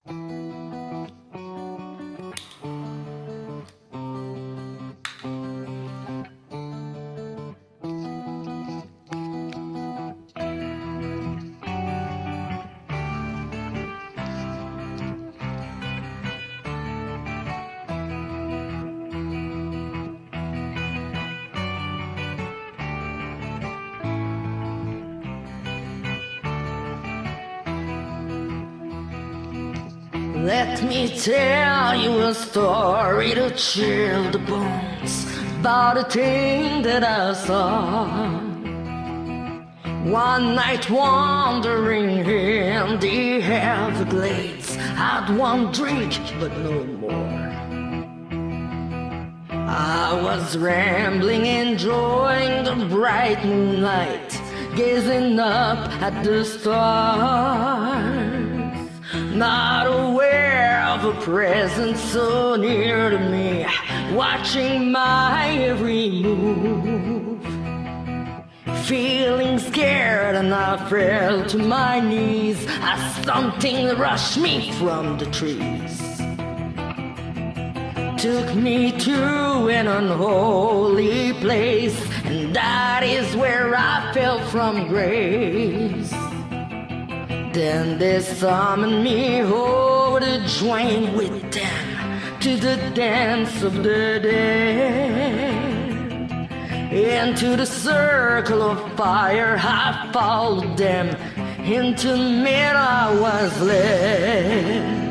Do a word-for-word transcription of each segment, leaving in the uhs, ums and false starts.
Let me tell you a story to chill the bones about a thing that I saw. One night wandering in the Everglades, had one drink but no more. I was rambling, enjoying the bright moonlight, gazing up at the stars, not aware of a presence so near to me, watching my every move. Feeling scared and I fell to my knees as something rushed me from the trees. Took me to an unholy place, and that is where I fell from grace. Then they summoned me over to join with them to the dance of the dead. Into the circle of fire I followed them, into mid I was led.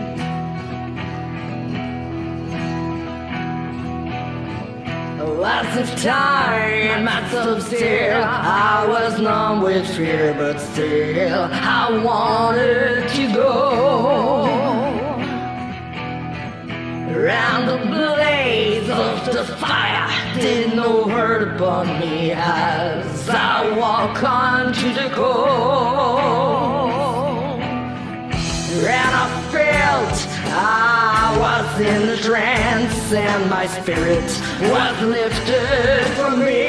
As if time had stood still, I was numb with fear, but still I wanted to go. Round the blaze of the fire, did no hurt upon me as I walk onto the cold. And I felt I was in a trance, and my spirit was lifted from me.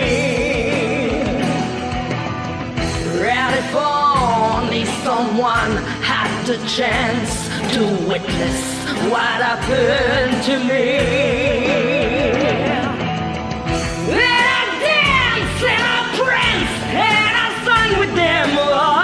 And if only someone had the chance to witness what happened to me. And I danced and I pranced and I sang with them all.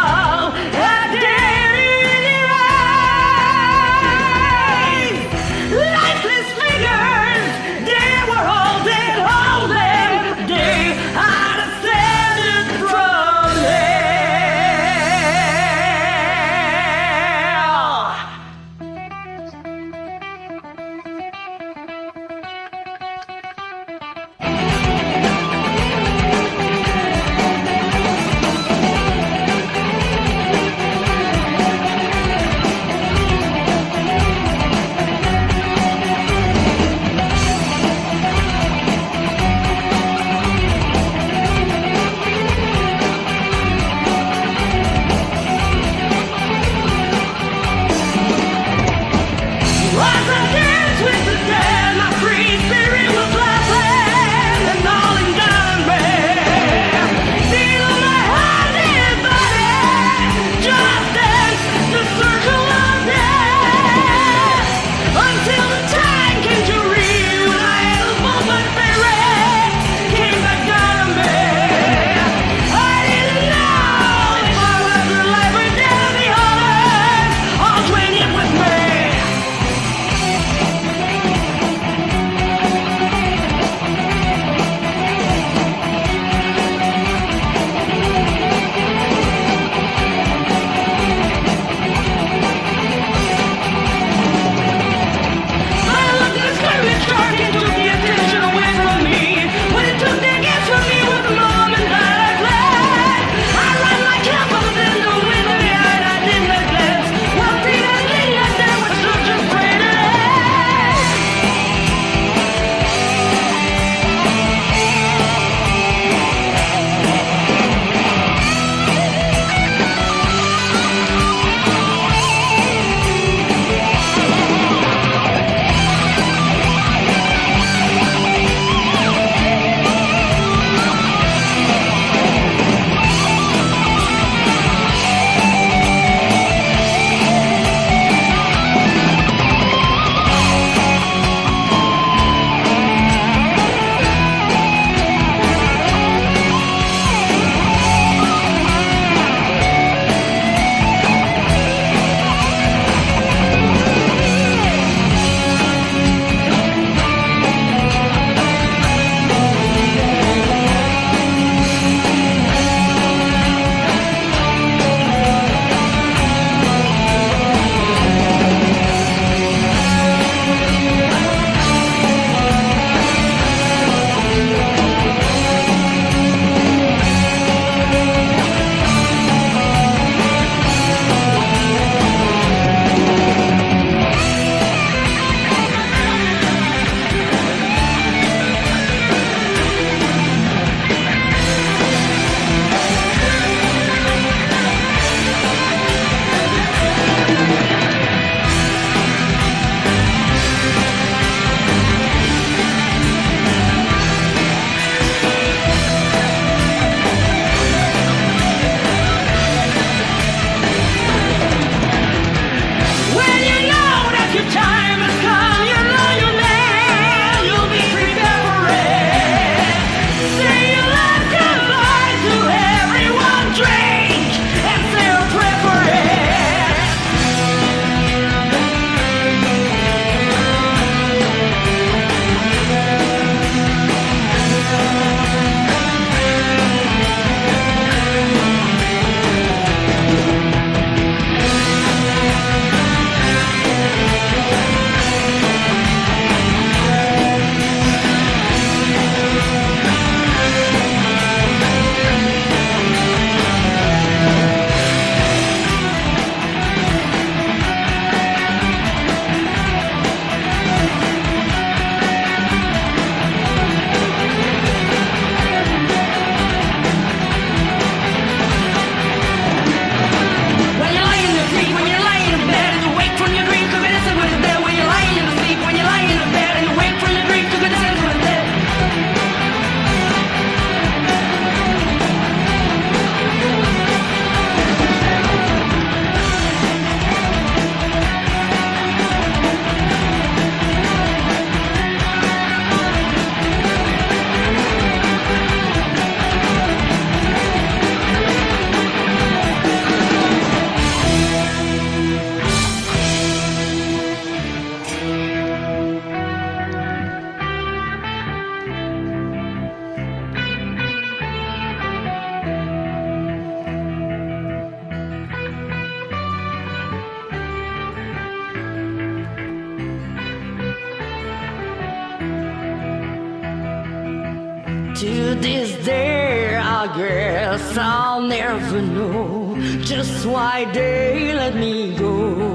I guess I'll never know just why they let me go.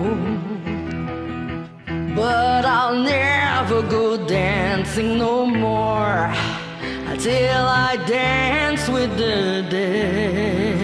But I'll never go dancing no more until I dance with the dead.